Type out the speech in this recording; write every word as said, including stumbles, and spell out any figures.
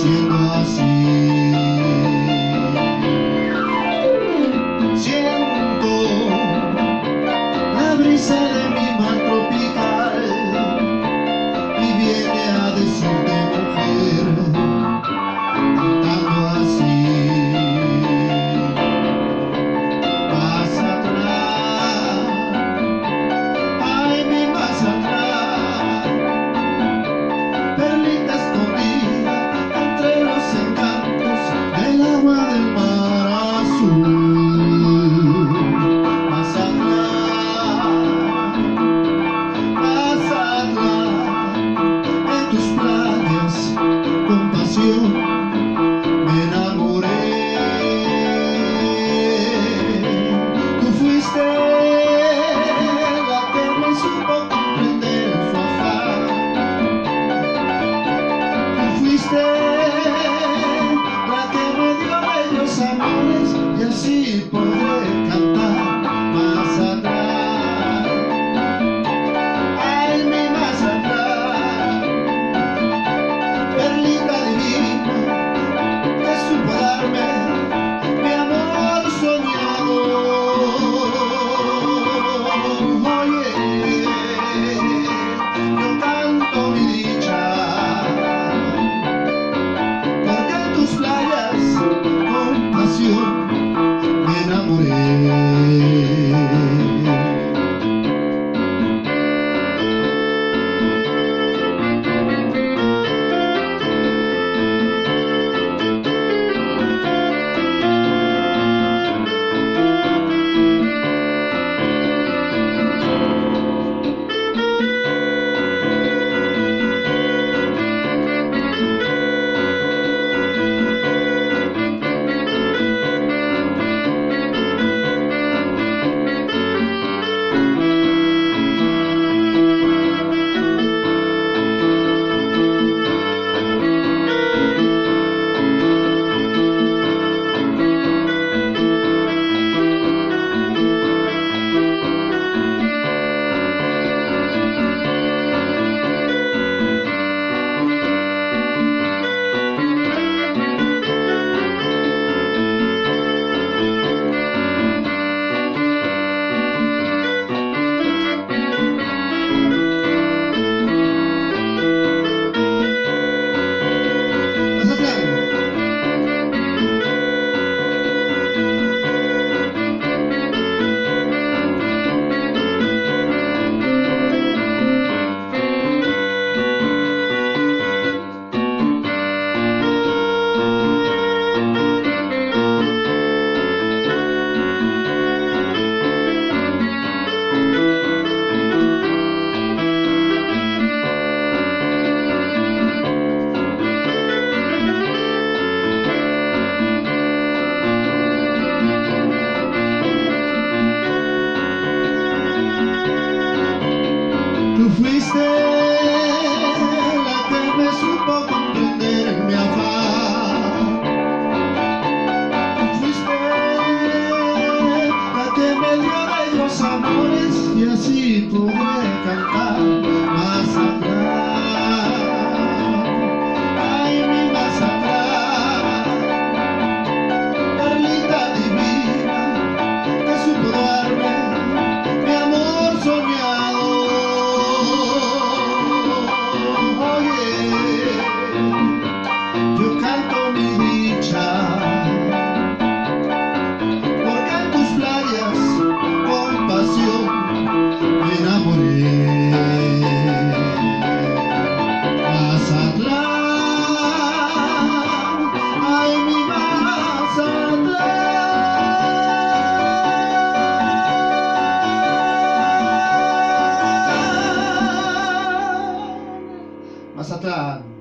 siendo así. Siento la brisa de mi mar tropical y viene a decirte, mujer, cantando así. Mazatlán, ay mi Mazatlán, perlita escondida entre los encantos del agua del mar azul. Mazatlán, Mazatlán, en tus playas con pasión me enamoré. Tú fuiste la que me supo comprender su afán. Tú fuiste la que me dio bellos amores y así podré cantar. Mazatlán, ay mi Mazatlán, perlita divina que supo darme mi amor soñado. Oye, yo canto mi dicha, porque en tus playas con pasión me enamoré. Tú fuiste la que me supo comprender mi afán. Tú fuiste la que me dio bellos amores y así pude cantar. Mazatlán, ay mi Mazatlán, perlita divina que supo darme mi amor soñado. Yo canto mi dicha, porque en tus playas con pasión me enamoré. Mazatlán, ay mi Mazatlán. Mazatlán.